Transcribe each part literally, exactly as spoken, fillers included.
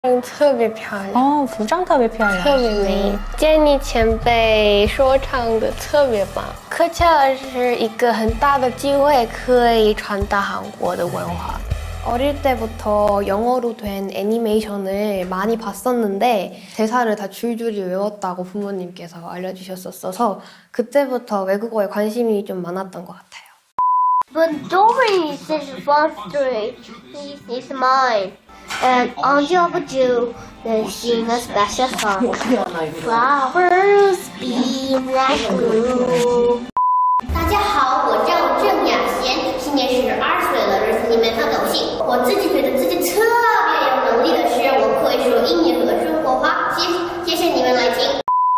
特别漂亮哦，服装特别漂亮， 特别美。建议前辈说唱的特别棒。课恰是一个很大的机会，可以传达韩国的文化。 어릴 때부터 영어로 된 애니메이션을 많이 봤었는데 대사를 다 줄줄이 외웠다고 부모님께서 알려주셨었어서 그때부터 외국어에 관심이 좀 많았던 것 같아요. But Dory says one three is mine, and on top of you, they sing a special song. Flowers beam like blue. 大家好，我叫郑雅贤，今年十二岁了，认识你们很高兴。我自己觉得自己特别有能力的是，我可以说英语和中国话。谢谢谢你们来听。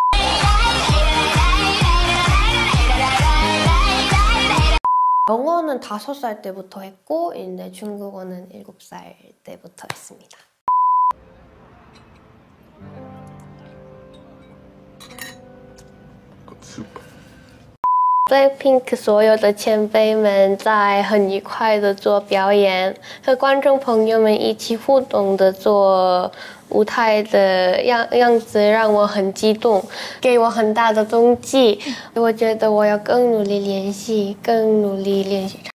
영어는 다섯 살 때부터 했고 이제 중국어는 일곱 살 때부터 했습니다. 블랙핑크 所有的前辈们在很愉快的做表演，和观众朋友们一起互动的做舞台的样样子，让我很激动，给我很大的动机。我觉得我要更努力练习，更努力练习唱。